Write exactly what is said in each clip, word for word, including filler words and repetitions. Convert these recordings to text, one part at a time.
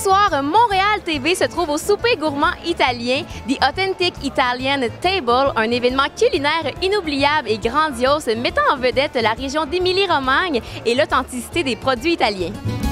soir, Montréal T V se trouve au souper gourmand italien, The Authentic Italian Table, un événement culinaire inoubliable et grandiose mettant en vedette la région d'Émilie-Romagne et l'authenticité des produits italiens.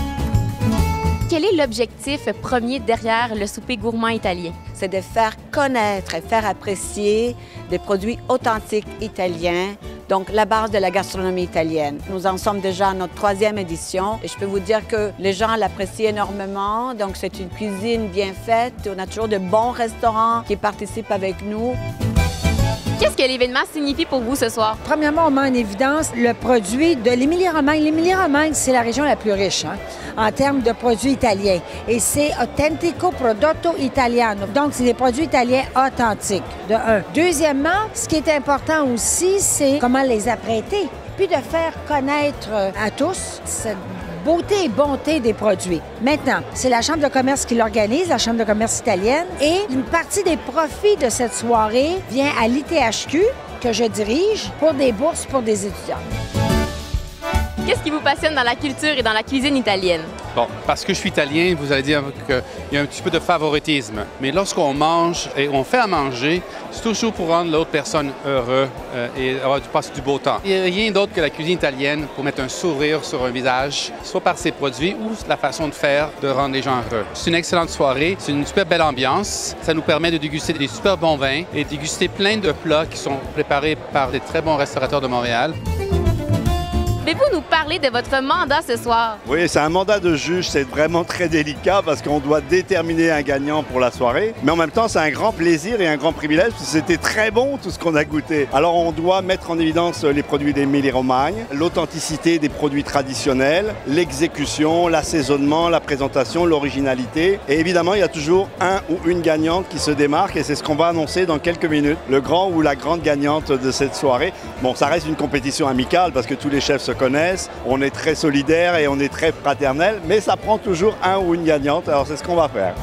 Quel est l'objectif premier derrière le souper gourmand italien? C'est de faire connaître et faire apprécier des produits authentiques italiens, donc la base de la gastronomie italienne. Nous en sommes déjà à notre troisième édition et je peux vous dire que les gens l'apprécient énormément. Donc c'est une cuisine bien faite. On a toujours de bons restaurants qui participent avec nous. Qu'est-ce que l'événement signifie pour vous ce soir? Premièrement, on met en évidence le produit de l'Émilie-Romagne. L'Émilie-Romagne, c'est la région la plus riche hein, en termes de produits italiens. Et c'est Autentico Prodotto Italiano. Donc, c'est des produits italiens authentiques, de un. Deuxièmement, ce qui est important aussi, c'est comment les apprêter, puis de faire connaître à tous cette beauté et bonté des produits. Maintenant, c'est la Chambre de commerce qui l'organise, la Chambre de commerce italienne, et une partie des profits de cette soirée vient à l'I T H Q, que je dirige, pour des bourses pour des étudiants. Qu'est-ce qui vous passionne dans la culture et dans la cuisine italienne? Bon, parce que je suis italien, vous allez dire qu'il y a un petit peu de favoritisme. Mais lorsqu'on mange et on fait à manger, c'est toujours pour rendre l'autre personne heureux euh, et avoir du, passer du beau temps. Il n'y a rien d'autre que la cuisine italienne pour mettre un sourire sur un visage, soit par ses produits ou la façon de faire de rendre les gens heureux. C'est une excellente soirée, c'est une super belle ambiance. Ça nous permet de déguster des super bons vins et de déguster plein de plats qui sont préparés par des très bons restaurateurs de Montréal. Pouvez-vous nous parler de votre mandat ce soir? Oui, c'est un mandat de juge, c'est vraiment très délicat parce qu'on doit déterminer un gagnant pour la soirée. Mais en même temps, c'est un grand plaisir et un grand privilège parce que c'était très bon tout ce qu'on a goûté. Alors on doit mettre en évidence les produits d'Émilie-Romagne, l'authenticité des produits traditionnels, l'exécution, l'assaisonnement, la présentation, l'originalité. Et évidemment, il y a toujours un ou une gagnante qui se démarque et c'est ce qu'on va annoncer dans quelques minutes. Le grand ou la grande gagnante de cette soirée. Bon, ça reste une compétition amicale parce que tous les chefs se connaissent, on est très solidaires et on est très fraternels, mais ça prend toujours un ou une gagnante, alors c'est ce qu'on va faire.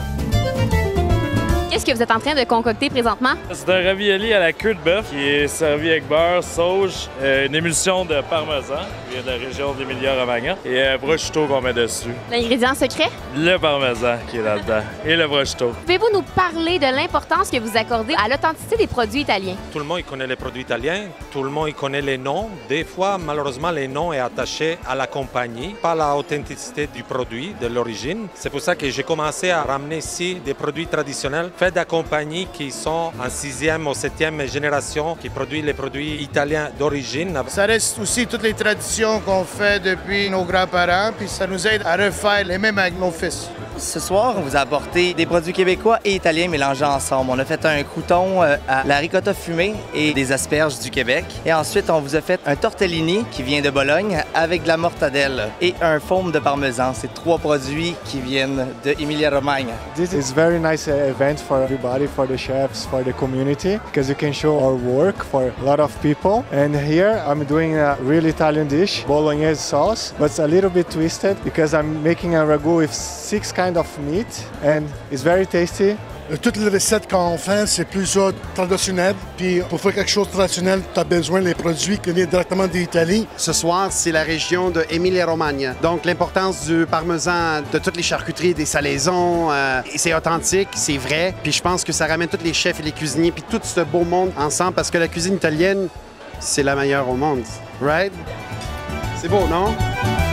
Qu'est-ce que vous êtes en train de concocter présentement? C'est un ravioli à la queue de bœuf qui est servi avec beurre, sauge, euh, une émulsion de parmesan qui vient de la région d'Émilie-Romagne et un prosciutto qu'on met dessus. L'ingrédient secret? Le parmesan qui est là-dedans et le prosciutto. Pouvez-vous nous parler de l'importance que vous accordez à l'authenticité des produits italiens? Tout le monde connaît les produits italiens, tout le monde connaît les noms. Des fois, malheureusement, les noms sont attachés à la compagnie, pas à l'authenticité du produit, de l'origine. C'est pour ça que j'ai commencé à ramener ici des produits traditionnels faits de compagnies qui sont en sixième ou septième génération, qui produisent les produits italiens d'origine. Ça reste aussi toutes les traditions qu'on fait depuis nos grands-parents, puis ça nous aide à refaire les mêmes avec nos fils. Ce soir, on vous a apporté des produits québécois et italiens mélangés ensemble. On a fait un crouton à la ricotta fumée et des asperges du Québec. Et ensuite, on vous a fait un tortellini qui vient de Bologne avec de la mortadelle et un faume de parmesan. C'est trois produits qui viennent de Emilia-Romagna. This is very nice event for everybody, for the chefs, for the community, because you can show our work for a lot of people. And here, I'm doing a real Italian dish, bolognese sauce, but it's a little bit twisted because I'm making a ragu with six kinds of meat and it's very tasty. Toutes les recettes qu'on fait, c'est plus traditionnel. Puis pour faire quelque chose de traditionnel, tu as besoin des produits qui viennent directement d'Italie. Ce soir, c'est la région de Émilie-Romagne. Donc l'importance du parmesan, de toutes les charcuteries, des salaisons, euh, c'est authentique, c'est vrai. Puis je pense que ça ramène tous les chefs et les cuisiniers, puis tout ce beau monde ensemble, parce que la cuisine italienne, c'est la meilleure au monde. Right? C'est beau, non?